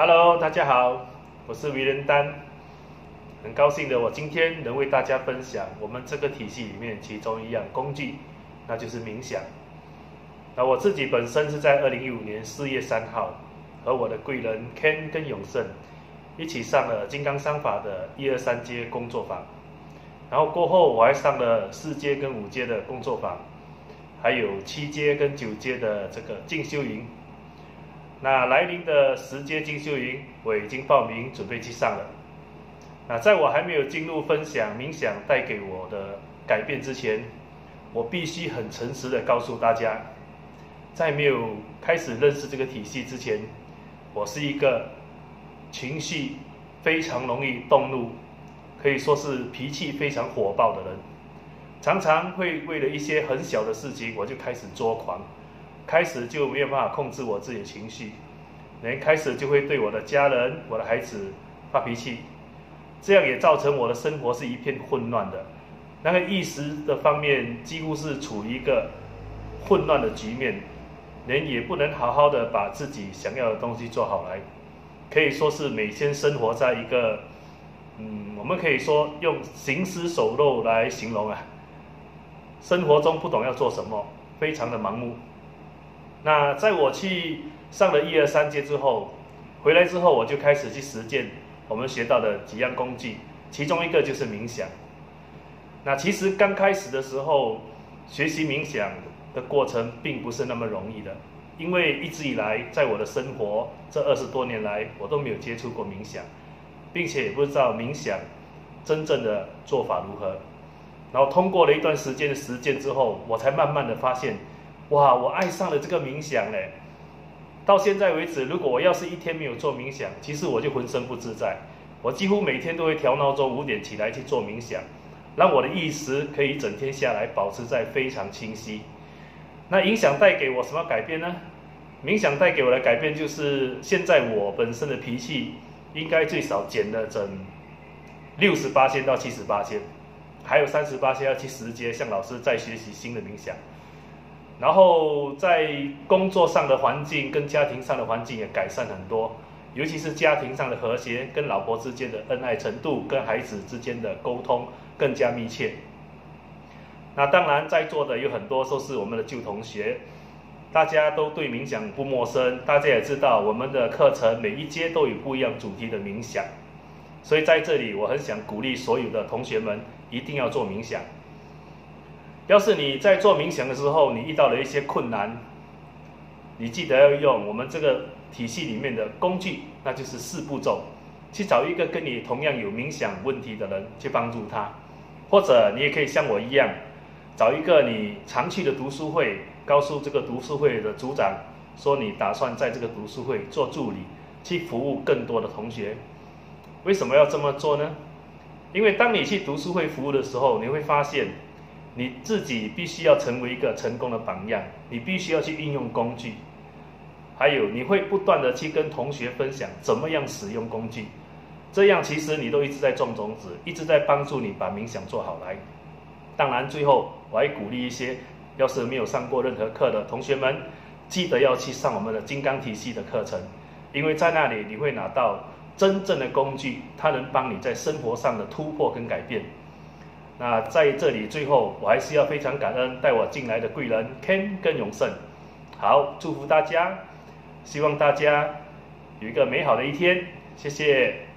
Hello，大家好，我是维仁丹，很高兴的，我今天能为大家分享我们这个体系里面其中一样工具，那就是冥想。那我自己本身是在2015年4月3号和我的贵人 Ken 跟永胜一起上了金刚商法的1、2、3阶工作坊，然后过后我还上了4阶跟5阶的工作坊，还有7阶跟9阶的这个静修营。那来临的10阶静修营，我已经报名准备去上了。那在我还没有进入分享冥想带给我的改变之前，我必须很诚实的告诉大家，在没有开始认识这个体系之前，我是一个情绪非常容易动怒，可以说是脾气非常火爆的人，常常会为了一些很小的事情我就开始作狂，开始就没有办法控制我自己的情绪，连开始就会对我的家人、我的孩子发脾气，这样也造成我的生活是一片混乱的。那个意识的方面几乎是处于一个混乱的局面，人也不能好好的把自己想要的东西做好来，可以说是每天生活在一个我们可以说用行尸走肉来形容啊，生活中不懂要做什么，非常的盲目。那在我去上了1、2、3阶之后，回来之后我就开始去实践我们学到的几样工具，其中一个就是冥想。那其实刚开始的时候，学习冥想的过程并不是那么容易的，因为一直以来在我的生活这20多年来，我都没有接触过冥想，并且也不知道冥想真正的做法如何。然后通过了一段时间的实践之后，我才慢慢的发现，哇，我爱上了这个冥想嘞！到现在为止，如果我要是一天没有做冥想，其实我就浑身不自在。我几乎每天都会调闹钟5点起来去做冥想，让我的意识可以一整天下来保持在非常清晰。那冥想带给我什么改变呢？冥想带给我的改变就是，现在我本身的脾气应该最少减了整68%到78%，还有38%要去10阶向老师再学习新的冥想。然后在工作上的环境跟家庭上的环境也改善很多，尤其是家庭上的和谐，跟老婆之间的恩爱程度，跟孩子之间的沟通更加密切。那当然在座的有很多都是我们的旧同学，大家都对冥想不陌生，大家也知道我们的课程每一阶都有不一样主题的冥想，所以在这里我很想鼓励所有的同学们一定要做冥想。要是你在做冥想的时候，你遇到了一些困难，你记得要用我们这个体系里面的工具，那就是4步骤，去找一个跟你同样有冥想问题的人去帮助他，或者你也可以像我一样，找一个你常去的读书会，告诉这个读书会的组长，说你打算在这个读书会做助理，去服务更多的同学。为什么要这么做呢？因为当你去读书会服务的时候，你会发现你自己必须要成为一个成功的榜样，你必须要去运用工具，还有你会不断的去跟同学分享怎么样使用工具，这样其实你都一直在种种子，一直在帮助你把冥想做好来。当然最后我还鼓励一些要是没有上过任何课的同学们，记得要去上我们的金刚体系的课程，因为在那里你会拿到真正的工具，它能帮你在生活上的突破跟改变。那在这里最后我还是要非常感恩带我进来的贵人 Ken 跟永胜。好，祝福大家，希望大家有一个美好的一天，谢谢。